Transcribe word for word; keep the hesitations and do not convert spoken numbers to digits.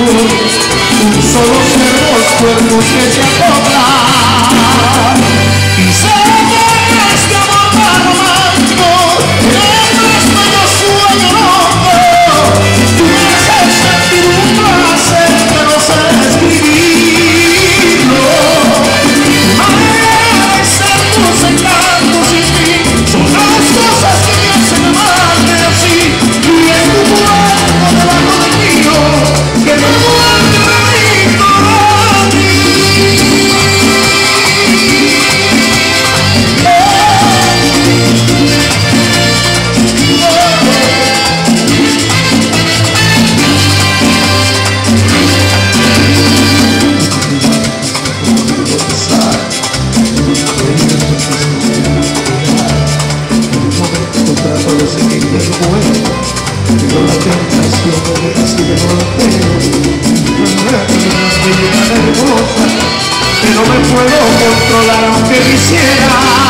un solo ser, dos cuerpos que se acoplan. Y sé que este amor tan romántico, el más bello sueño loco, tú me haces sentir un placer que no sé describirlo. Manera de ser tus encantos sin fin son las cosas que me hacen amarte así. Y en tu cuerpo debajo del mío, que no muerde de mí para ti. Pero la tentación me sigue golpeando, me llena de hermosa, que no me puedo controlar aunque quisiera.